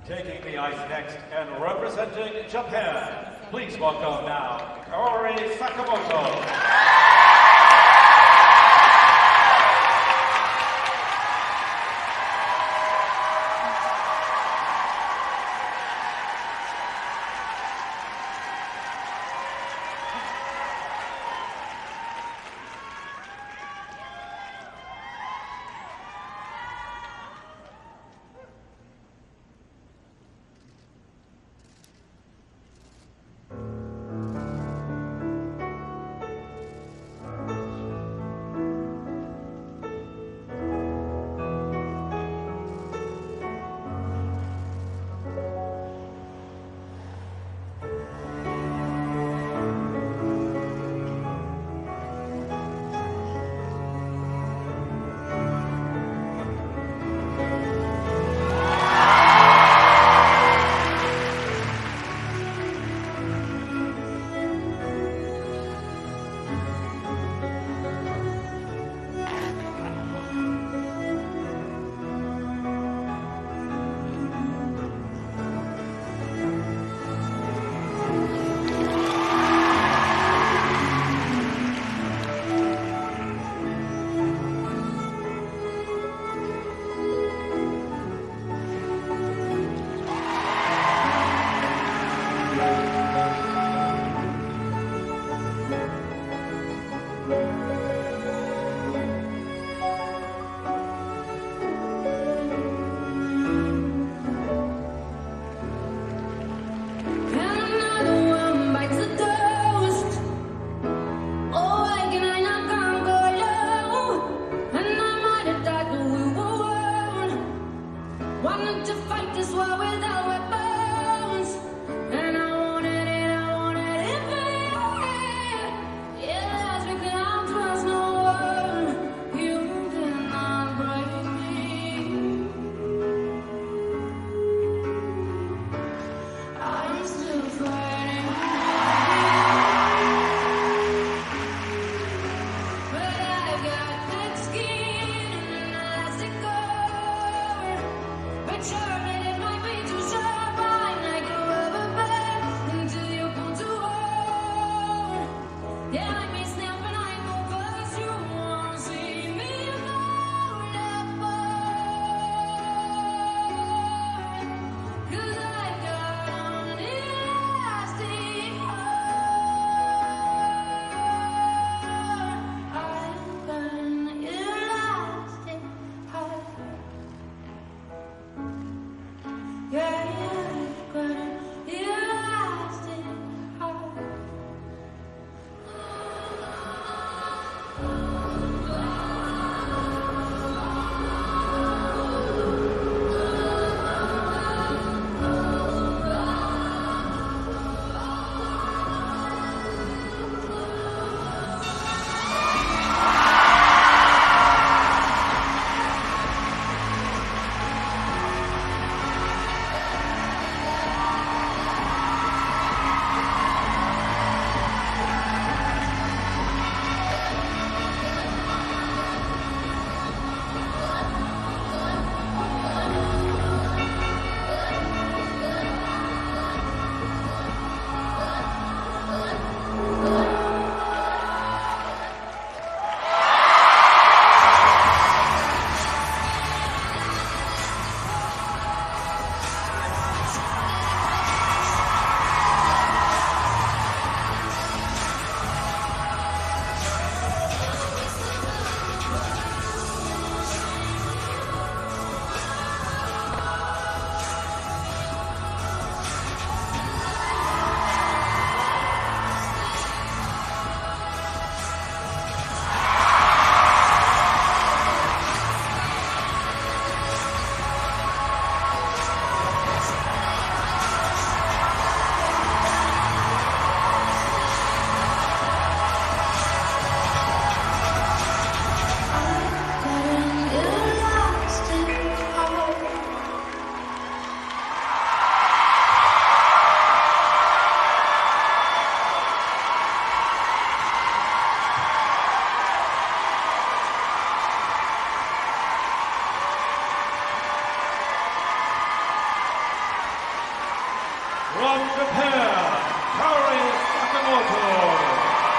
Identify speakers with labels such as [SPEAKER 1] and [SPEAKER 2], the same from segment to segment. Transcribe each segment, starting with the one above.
[SPEAKER 1] Taking the ice next and representing Japan, please welcome now Kaori Sakamoto. From Japan, Kaori Sakamoto.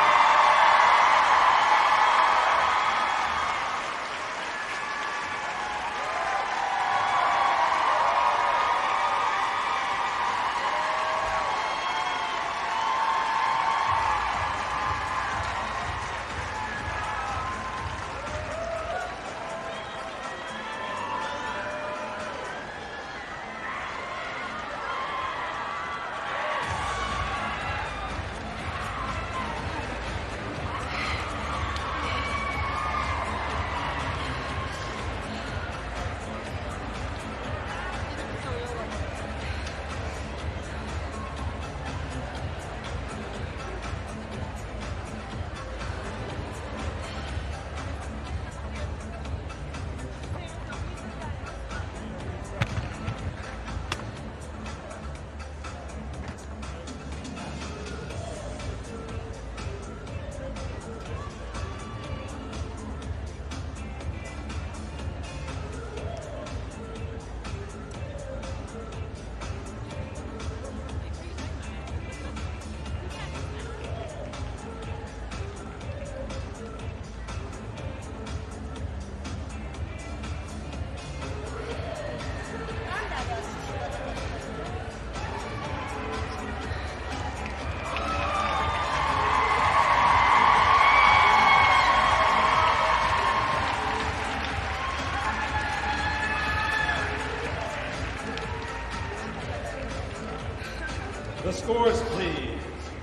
[SPEAKER 1] The scores, please.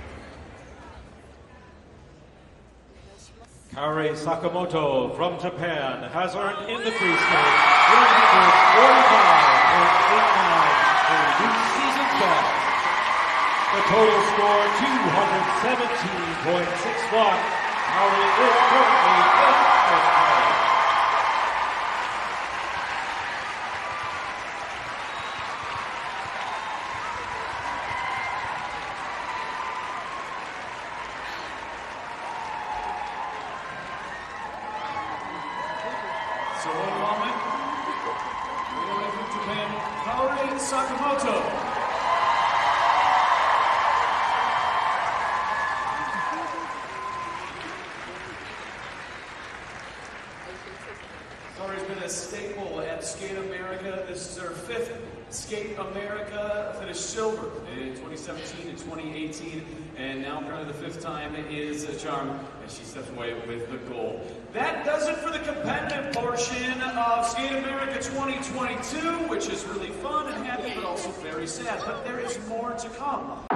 [SPEAKER 1] Kaori Sakamoto from Japan has earned in the free state 145.89 for new season best. The total score 217.61. Kaori is currently in first place.
[SPEAKER 2] So one moment, way away from Japan, Kaori Sakamoto. Kaori's been a staple at Skate America. This is her 5th Skate America, finished silver in 2017 and 2018, and now currently the 5th time is a charm as she steps away with the gold. That does it for the competitive portion of Skate America 2022, which is really fun and happy, but also very sad. But there is more to come.